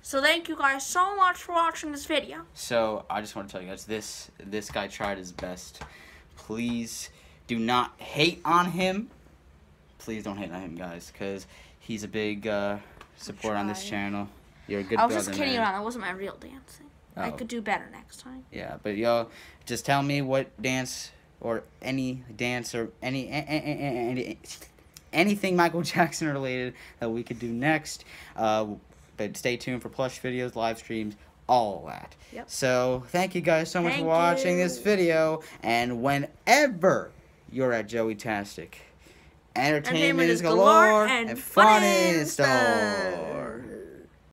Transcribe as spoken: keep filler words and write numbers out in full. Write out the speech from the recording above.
So thank you guys so much for watching this video. So I just want to tell you guys, this this guy tried his best. Please do not hate on him. Please don't hate on him, guys, because he's a big uh, supporter on this channel. You're a good brother, I was just kidding man. around. That wasn't my real dancing. Oh. I could do better next time. Yeah, but y'all, just tell me what dance or any dance or any, any, any anything Michael Jackson related that we could do next. Uh, but stay tuned for plush videos, live streams, all that. Yep. So thank you guys so much Thank for watching you. this video. And whenever you're at Joey-tastic, entertainment is galore and fun in store.